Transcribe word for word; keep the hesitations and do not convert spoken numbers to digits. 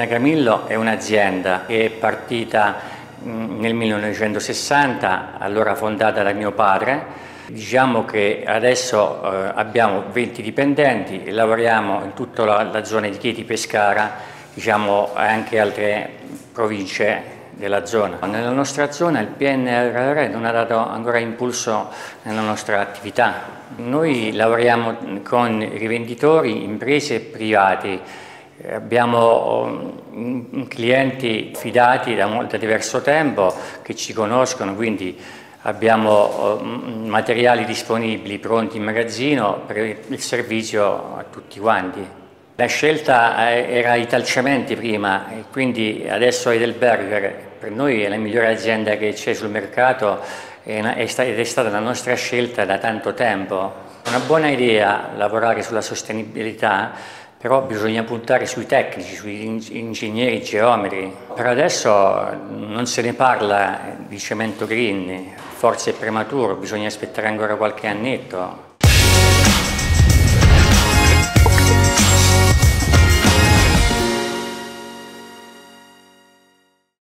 Gramillo è un'azienda che è partita nel millenovecentosessanta, allora fondata da mio padre. Diciamo che adesso eh, abbiamo venti dipendenti e lavoriamo in tutta la, la zona di Chieti Pescara, diciamo anche altre province della zona. Nella nostra zona il P N R R non ha dato ancora impulso nella nostra attività. Noi lavoriamo con rivenditori, imprese e privati. Abbiamo clienti fidati da, da diverso tempo che ci conoscono, quindi abbiamo materiali disponibili, pronti in magazzino per il servizio a tutti quanti. La scelta era Italcementi prima e quindi adesso Heidelberger. Per noi è la migliore azienda che c'è sul mercato ed è stata la nostra scelta da tanto tempo. È una buona idea lavorare sulla sostenibilità, però bisogna puntare sui tecnici, sui ingegneri geometri. Per adesso non se ne parla di cemento green, forse è prematuro, bisogna aspettare ancora qualche annetto.